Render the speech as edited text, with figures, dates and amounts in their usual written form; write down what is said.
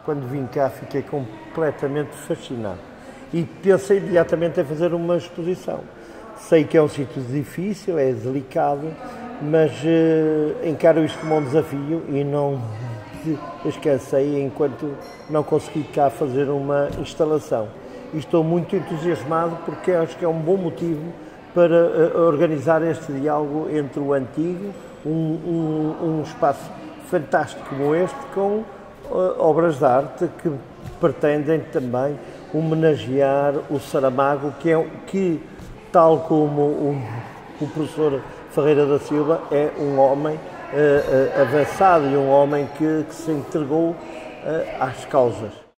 quando vim cá, fiquei completamente fascinado e pensei imediatamente em fazer uma exposição. Sei que é um sítio difícil, é delicado, mas encaro isto como um desafio e não descansei enquanto não consegui cá fazer uma instalação. E estou muito entusiasmado porque acho que é um bom motivo para organizar este diálogo entre o antigo, um espaço fantástico como este, com obras de arte que pretendem também homenagear o Saramago, que tal como o professor Ferreira da Silva, é um homem avançado e um homem que se entregou às causas.